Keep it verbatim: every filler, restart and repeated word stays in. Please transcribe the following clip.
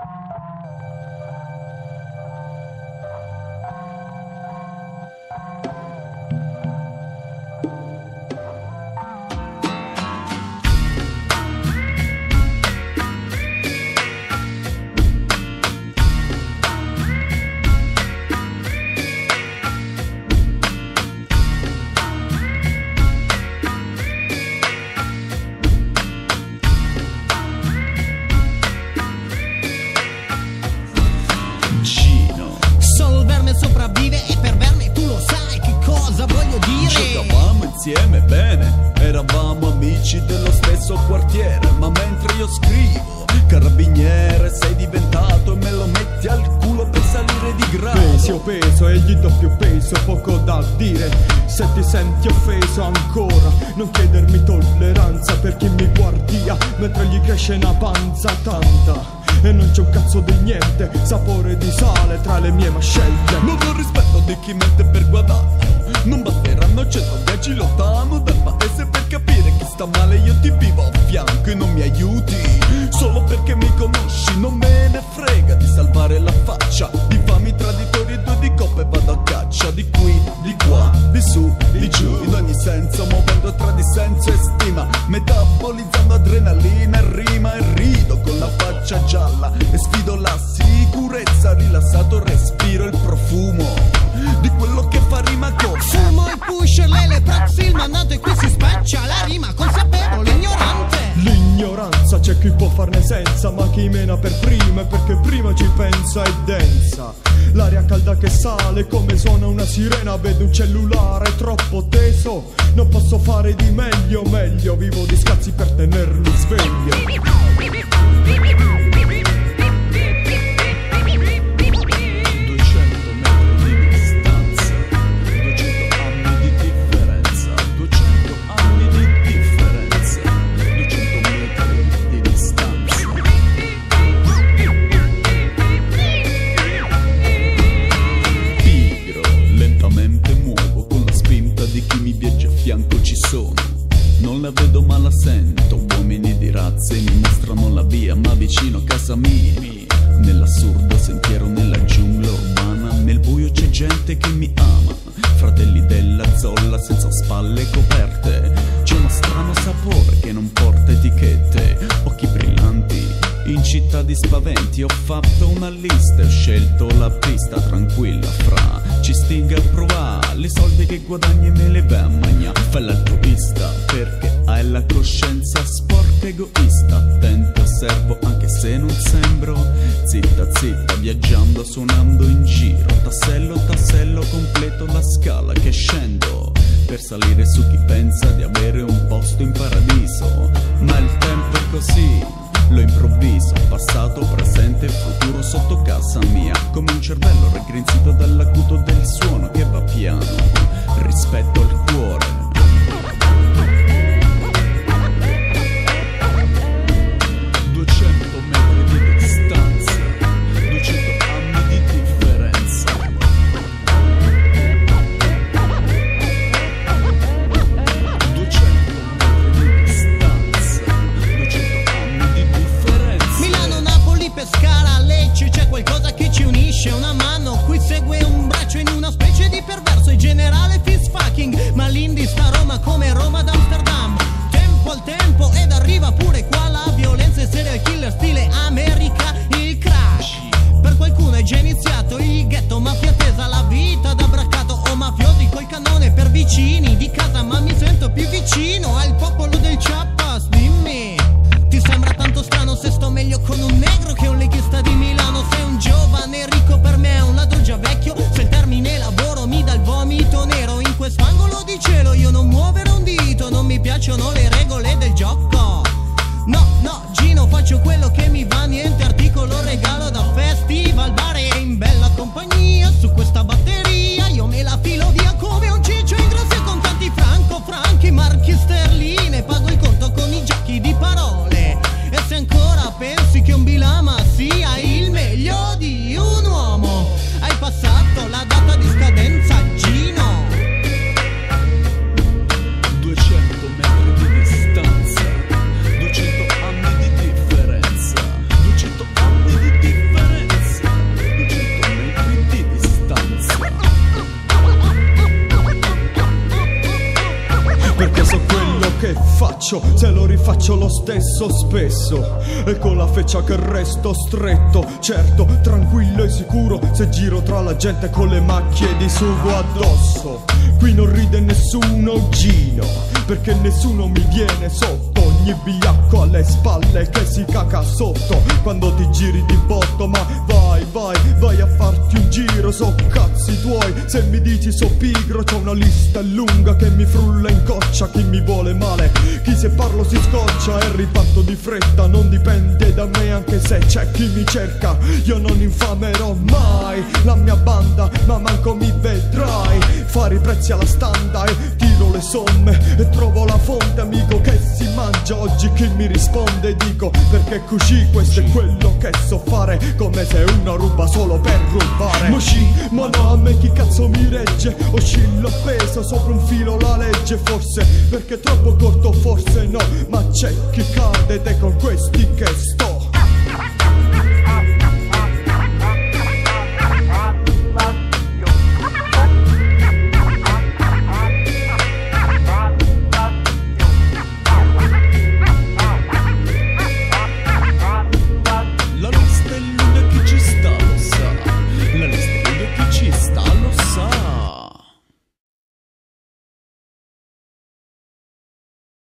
Sopravvive e per verme tu lo sai che cosa voglio dire. Giocavamo insieme bene, eravamo amici dello stesso quartiere. Ma mentre io scrivo, carabiniere sei diventato e me lo metti al culo per salire di grado. Pesi o peso e gli do più peso, poco da dire. Se ti senti offeso ancora, non chiedermi tolleranza per chi mi guardia mentre gli cresce una panza tanta. E non c'è un cazzo di niente, sapore di sale tra le mie mascelle. Non ho rispetto di chi mette per guadagno, non basteranno centodieci lontano dal paese per capire chi sta male. Io ti vivo a fianco e non mi aiuti, solo perché mi conosci. Non me ne frega di salvare la faccia, di fami traditori e due di coppe vado a caccia. Di qui, di qua, di su, di giù, in ogni senso muovendo tra dissenso e stima, metabolizzando adrenalina e rima. E rido con la faccia gialla e sfido la sicurezza, rilassato respiro il profumo di quello che fa rima con fumo il pusher, l'ele proxy, il mandato e qui si spaccia la rima consapevole, ignorante. L'ignoranza c'è chi può farne senza, ma chi mena per prima, perché prima ci pensa è densa. L'aria calda che sale come suona una sirena, vedo un cellulare troppo teso. Non posso fare di meglio, meglio vivo di scazzi per tenermi sveglio. Non la vedo ma la sento, uomini di razze mi mostrano la via, ma vicino a casa mia, nell'assurdo sentiero, nella giungla urbana, nel buio c'è gente che mi ama, fratelli della zolla senza spalle coperte. C'è uno strano sapore che non porta etichette, occhi brillanti in città di spaventi. Ho fatto una lista e ho scelto la pista tranquilla fra ci stinga a provare i soldi che guadagni e me le vai a mangiare. Fai l'altruista perché hai la coscienza sporca egoista. Attento servo anche se non sembro, zitta zitta viaggiando suonando in giro, tassello tassello completo la scala che scendo per salire su chi pensa di avere un posto in paradiso. Ma il tempo è così, lo improvviso, passato, presente e futuro sotto casa mia, come un cervello raggrinzito dall'acuto del suono che va piano rispetto al cuore. duecento metri di distanza, duecento anni di differenza. duecento metri di distanza, duecento anni di differenza. Milano-Napoli, Pescara, Lecce, c'è qualcosa che ci unisce, una mano qui segue un braccio in una specie di perverso e generale fist fucking, ma l'indie sta faccio se lo rifaccio lo stesso spesso, e con la feccia che resto stretto, certo, tranquillo e sicuro, se giro tra la gente con le macchie di sugo addosso. Qui non ride nessuno Gino, perché nessuno mi viene sotto, ogni vigliacco alle spalle che si caca sotto quando ti giri di botto. Ma vai, vai, vai a farti un giro, so cazzi tuoi, se mi dici so pigro c'ho una lista lunga che mi frulla in coccia. Chi mi vuole male, chi se parlo si scoccia, e riparto di fretta, non dipende da me anche se c'è chi mi cerca. Io non infamerò mai la mia banda, ma manco mi vedrai fare i prezzi alla standa, e tiro le somme e trovo la fonte, amico, che si mangia oggi. Chi mi risponde dico perché così, questo è quello che so fare, come se una ruba solo per rubare. Ma sì, ma no, a me chi cazzo mi regge? Oscillo appeso sopra un filo la legge, forse perché è troppo corto, forse no, ma c'è chi cade ed è con questi che sto